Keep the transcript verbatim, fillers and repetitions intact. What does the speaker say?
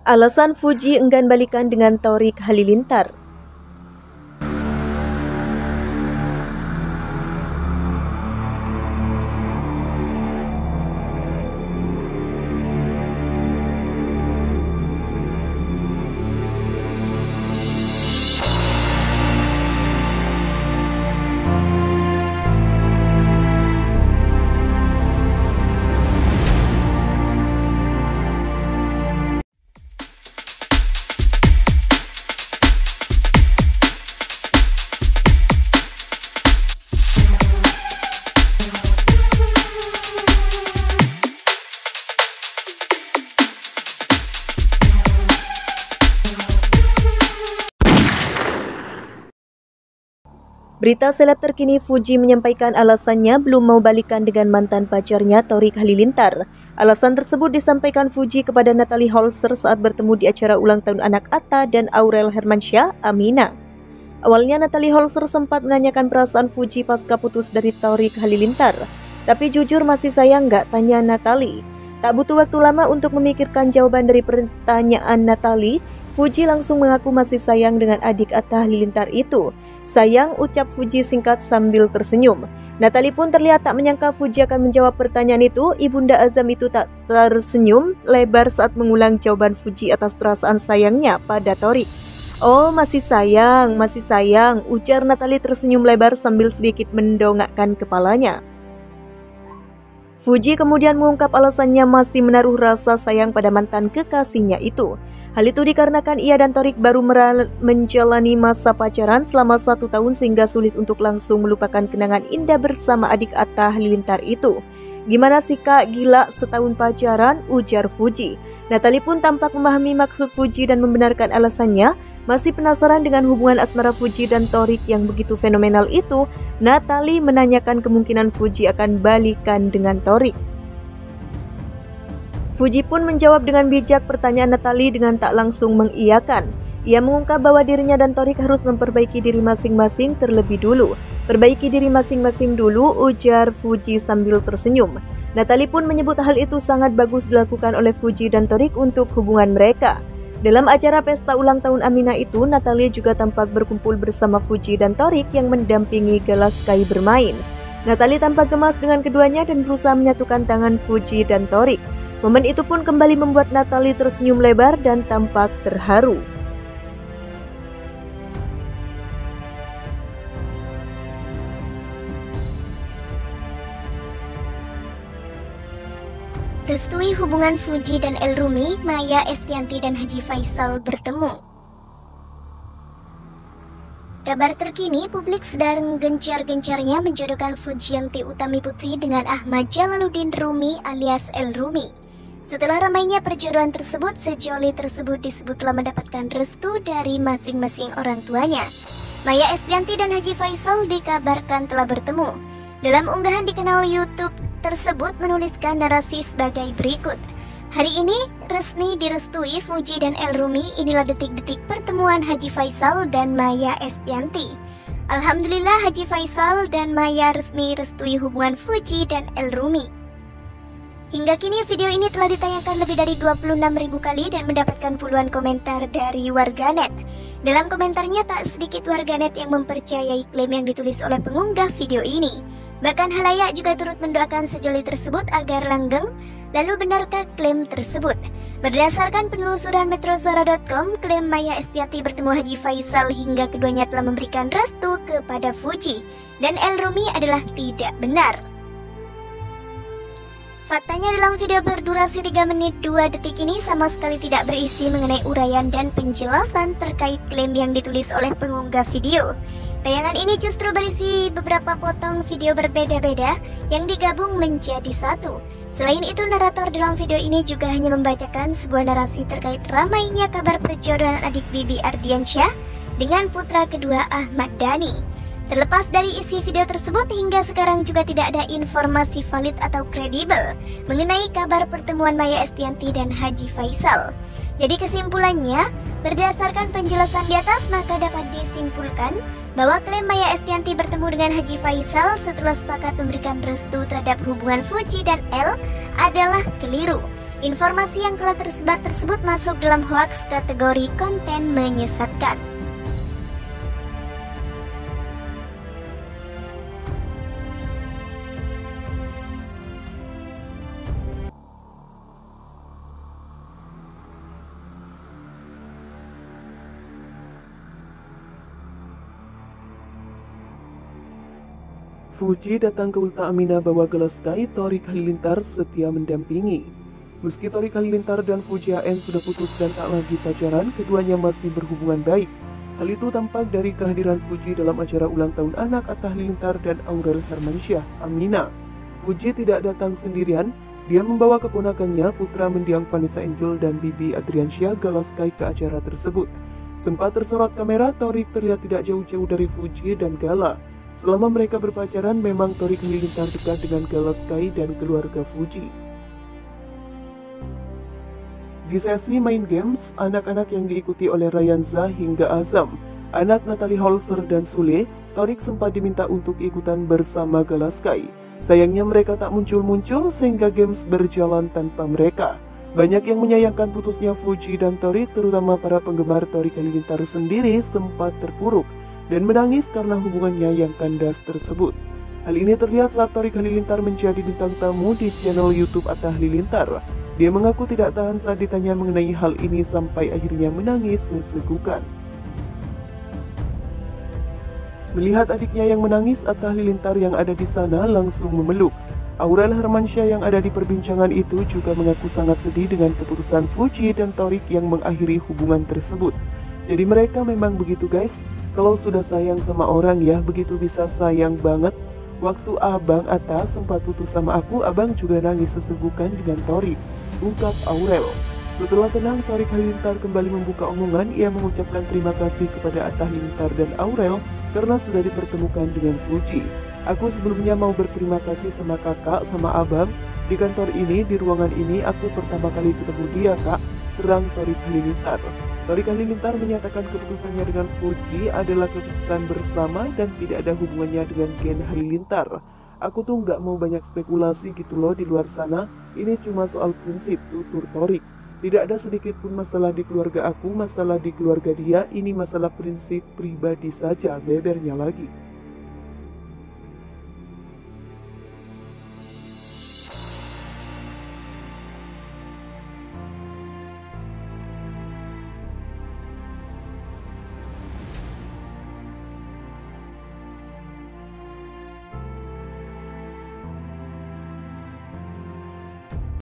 Alasan Fuji enggan balikan dengan Thorik Halilintar. Berita seleb terkini, Fuji menyampaikan alasannya belum mau balikan dengan mantan pacarnya Thorik Halilintar. Alasan tersebut disampaikan Fuji kepada Natalie Holzer saat bertemu di acara ulang tahun anak Atta dan Aurel Hermansyah, Amina. Awalnya Natalie Holzer sempat menanyakan perasaan Fuji pasca putus dari Thorik Halilintar. Tapi jujur masih sayang nggak, tanya Natalie. Tak butuh waktu lama untuk memikirkan jawaban dari pertanyaan Natalie, Fuji langsung mengaku masih sayang dengan adik Atta Halilintar itu. Sayang, ucap Fuji singkat sambil tersenyum. Natalie pun terlihat tak menyangka Fuji akan menjawab pertanyaan itu. Ibunda Azam itu tak tersenyum lebar saat mengulang jawaban Fuji atas perasaan sayangnya pada Thorik. Oh, masih sayang, masih sayang, ujar Natalie tersenyum lebar sambil sedikit mendongakkan kepalanya. Fuji kemudian mengungkap alasannya masih menaruh rasa sayang pada mantan kekasihnya itu. Hal itu dikarenakan ia dan Thorik baru menjalani masa pacaran selama satu tahun sehingga sulit untuk langsung melupakan kenangan indah bersama adik Atta Halilintar itu. Gimana sih kak, gila setahun pacaran, ujar Fuji. Natalie pun tampak memahami maksud Fuji dan membenarkan alasannya. Masih penasaran dengan hubungan asmara Fuji dan Thorik yang begitu fenomenal itu, Natalie menanyakan kemungkinan Fuji akan balikan dengan Thorik. Fuji pun menjawab dengan bijak pertanyaan Natalie dengan tak langsung mengiyakan. Ia mengungkap bahwa dirinya dan Thorik harus memperbaiki diri masing-masing terlebih dulu. Perbaiki diri masing-masing dulu, ujar Fuji sambil tersenyum. Natalie pun menyebut hal itu sangat bagus dilakukan oleh Fuji dan Thorik untuk hubungan mereka. Dalam acara pesta ulang tahun Amina itu, Natalie juga tampak berkumpul bersama Fuji dan Thorik yang mendampingi Galaskai bermain. Natalie tampak gemas dengan keduanya dan berusaha menyatukan tangan Fuji dan Thorik. Momen itu pun kembali membuat Natalie tersenyum lebar dan tampak terharu. Restui hubungan Fuji dan Elrumi, Maya Estianty dan Haji Faisal bertemu. Kabar terkini, publik sedang gencar-gencarnya menjodohkan Fujianti Utami Putri dengan Ahmad Jalaluddin Rumi alias Elrumi. Setelah ramainya perjodohan tersebut, sejoli tersebut disebut telah mendapatkan restu dari masing-masing orang tuanya. Maya Estianty dan Haji Faisal dikabarkan telah bertemu. Dalam unggahan di kanal YouTube tersebut menuliskan narasi sebagai berikut. Hari ini resmi direstui Fuji dan Elrumi, inilah detik-detik pertemuan Haji Faisal dan Maya Estianty. Alhamdulillah Haji Faisal dan Maya resmi restui hubungan Fuji dan Elrumi. Hingga kini video ini telah ditayangkan lebih dari dua puluh enam ribu kali dan mendapatkan puluhan komentar dari warganet. Dalam komentarnya tak sedikit warganet yang mempercayai klaim yang ditulis oleh pengunggah video ini. Bahkan halayak juga turut mendoakan sejoli tersebut agar langgeng. Lalu benarkah klaim tersebut? Berdasarkan penelusuran metrosuara dot com, klaim Maya Estianty bertemu Haji Faisal hingga keduanya telah memberikan restu kepada Fuji dan Elrumi adalah tidak benar. Faktanya dalam video berdurasi tiga menit dua detik ini sama sekali tidak berisi mengenai uraian dan penjelasan terkait klaim yang ditulis oleh pengunggah video. Tayangan ini justru berisi beberapa potong video berbeda-beda yang digabung menjadi satu. Selain itu, narator dalam video ini juga hanya membacakan sebuah narasi terkait ramainya kabar perjodohan adik Bibi Ardiansyah dengan putra kedua Ahmad Dhani. Terlepas dari isi video tersebut, hingga sekarang juga tidak ada informasi valid atau kredibel mengenai kabar pertemuan Maya Estianty dan Haji Faisal. Jadi kesimpulannya, berdasarkan penjelasan di atas, maka dapat disimpulkan bahwa klaim Maya Estianty bertemu dengan Haji Faisal setelah sepakat memberikan restu terhadap hubungan Fuji dan El adalah keliru. Informasi yang telah tersebar tersebut masuk dalam hoaks kategori konten menyesatkan. Fuji datang ke Ulta Amina bawa gelas Sky, Thorik Halilintar setia mendampingi. Meski Thorik Halilintar dan Fuji A N sudah putus dan tak lagi pacaran, keduanya masih berhubungan baik. Hal itu tampak dari kehadiran Fuji dalam acara ulang tahun anak Atta Halilintar dan Aurel Hermansyah, Amina. Fuji tidak datang sendirian, dia membawa keponakannya putra mendiang Vanessa Angel dan Bibi Adriansyah Galas Sky ke acara tersebut. Sempat tersorot kamera, Thorik terlihat tidak jauh-jauh dari Fuji dan Gala. Selama mereka berpacaran, memang Thorik Halilintar dekat dengan Gala Sky dan keluarga Fuji. Di sesi main games, anak-anak yang diikuti oleh Ryanza hingga Azam, anak Natalie Holzer dan Sule, Thorik sempat diminta untuk ikutan bersama Gala Sky. Sayangnya mereka tak muncul-muncul sehingga games berjalan tanpa mereka. Banyak yang menyayangkan putusnya Fuji dan Thorik, terutama para penggemar Thorik Halilintar sendiri sempat terpuruk dan menangis karena hubungannya yang kandas tersebut. Hal ini terlihat saat Thorik Halilintar menjadi bintang tamu di channel YouTube Atta Halilintar. Dia mengaku tidak tahan saat ditanya mengenai hal ini sampai akhirnya menangis sesegukan. Melihat adiknya yang menangis, Atta Halilintar yang ada di sana langsung memeluk. Aurel Hermansyah yang ada di perbincangan itu juga mengaku sangat sedih dengan keputusan Fuji dan Thorik yang mengakhiri hubungan tersebut. Jadi mereka memang begitu guys, kalau sudah sayang sama orang ya begitu bisa sayang banget. Waktu abang Atta sempat putus sama aku, abang juga nangis sesegukan dengan Thorik, ungkap Aurel. Setelah tenang, Thorik Halilintar kembali membuka omongan. Ia mengucapkan terima kasih kepada Atta Halilintar dan Aurel karena sudah dipertemukan dengan Fuji. Aku sebelumnya mau berterima kasih sama kakak, sama abang. Di kantor ini, di ruangan ini aku pertama kali ketemu dia kak, terang Thorik Halilintar. Thorik Halilintar menyatakan keputusannya dengan Fuji adalah keputusan bersama dan tidak ada hubungannya dengan Gen Halilintar. Aku tuh nggak mau banyak spekulasi gitu loh di luar sana, ini cuma soal prinsip, tutur Thorik. Tidak ada sedikit pun masalah di keluarga aku, masalah di keluarga dia, ini masalah prinsip pribadi saja, bebernya lagi.